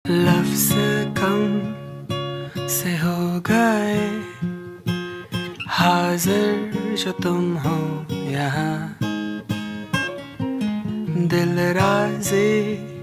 लफ्ज़ कम से हो गए, हाजिर जो तुम हो यहाँ, दिल राज़ी